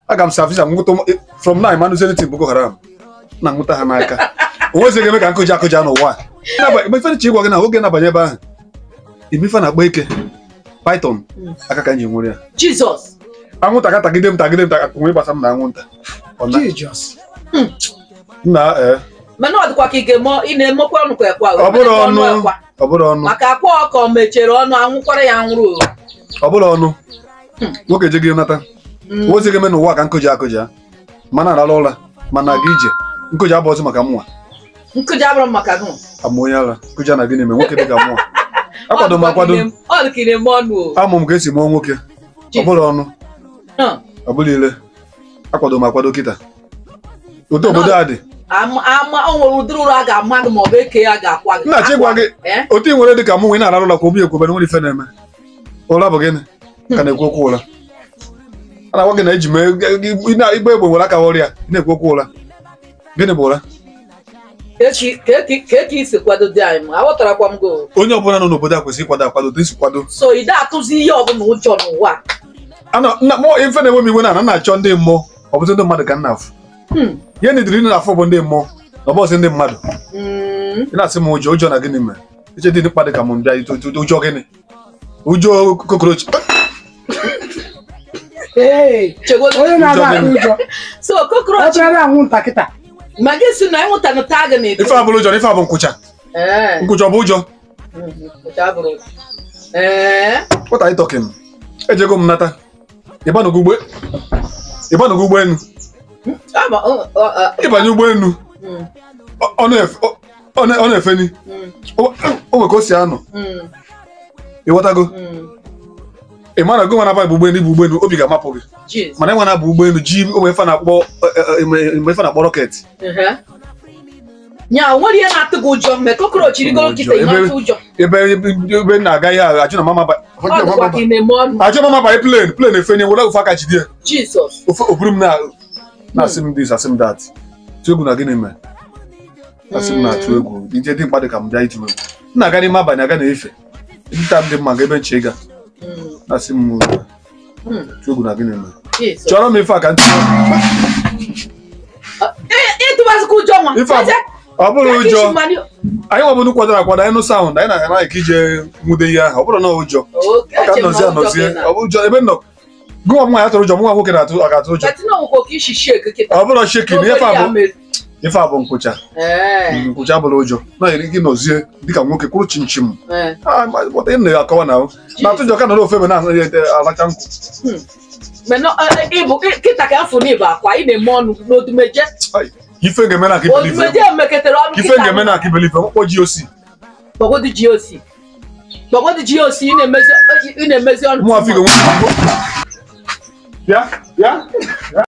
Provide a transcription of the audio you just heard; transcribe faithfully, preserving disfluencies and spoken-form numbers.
aga m savisa nwụta from now manu zeniti Boko Haram na nwụta ha n'aka onwezi ga-eme ka nkụja akụja n'ụwa ife chi ịgwa gị na oge na-abanye ebe ahụ imife na-akpa ike python aka ka nji nwere ya Jesus anwụnta ka tagide m tagide m nwe gbasa m na anwụnta na ee mana ọ dịkwa ka ị ga-eme ị na-emekwa ọnụ kwa ekwa ọ bụrụ ọnụ ọ bụrụ ọnụ maka akwa ọkọ mechere ọnụ anwụkwara ya nwụrụ ọ bụrụ ọnụ nwoke je gị nata ozi ga-eme n'ụwa ka nkụja akụja mana arala ụra mana aga ije nkụja abụ ọzọ maka mụnwa nkụja abụrụ maka gị amụ onye ara nkụja na gị na-eme nwoke dị ka mụnwa akwado m akwado amụ m ka esi mụọ nwoke ọ bụrụ ọnụ ọ bụrụ ile akwado m akwado kịta otu obodo a dị nna chi gwa gị otu ị nwere dị ka mụ nwe na-arara ụra kwa obi ekwebe na nwere ife na-eme ụra bụ gịnị ka na-ekwu okwu ụra a na-agwa gị na eji mee igbe egbe nwere aka ọrịa na-ekwu okwu ụra gịnị bụ ụra onye ọbụla nọ n'obodo a kwesịrị ịkwado akwado otu isi kwado ife na-enwe m iwe na ana na-achọ ndị mmụọ ọ bụzi ndị mmadụ ka nna afụ ihe na idiri na afọ bụ ndị mmụọ na ọbọzi ndị mmadụ ị na-asị m ụjọ ụjọ na gịnị mere eche dị mkpadụ ka m bịa ụjọ gịnị ụjọ kokorochi ife abụrụ ụjọ na ife abụ nkwụcha nkwụcha ọ bụ ụjọ what are you talking ejego m nata ịbanụgo ụgbọelu ịbanye ụgbọelu ọ na-efeni o nwe ka o si anọ ịghọtago ị mara go nwana bụ ụgbọelu bụ ụgbọelu obi ga-amapụ gị mana ịnwana bụ ụgbọelu ji onwe ife na-akpọ mgbe ife na-akpọ rọket ebe na-aga ihe agha ajụ na mama ajụ mama banye plen plen efenye were ofe aka jide ofe oburu m na-asị m dis asị m dat tụ egwu na gịnị mere asị m na-atụ egwu ije dị mkpa dị ka m bịa iti egwu m na-aga n'ime abalị aga na-efe dịta m dị mma ga ebe nche ịga na-asị m tụ egwu na gịnị mere chọrọ m ife a ka ntị ọ bụrụ ụjọ anyị nwebụrụ kwadoro akwado anyị nụ saụnd anyị na-aga naghị ka ije nwude ihe ahụ ọ bụrụ na ụjọ ọ ka nọzie anọzie ọ bụ ụjọ ebe nọ gụwa m nwa ya tụrụ ụjọ mụnwa nwoke na-atụ ọ ga-atụ ụjọ ọ bụrụ shekin ife abụ nkwụcha nkwụcha abụrụ ụjọ na-eri gị nọzie dịka nwoke kwụrụ chinchim ị na-akọwa na na-atụ ụjọ ka nọrọ ofe ebe na-anaghị ete alacha nkwụ ife ngeme na kibelife ife ngeme na kibelife mkpọ ji osi gbogodi ji osi gbogodi ji osi ị na-emezi ị na-emezi ọnụ mụ afigo ya ya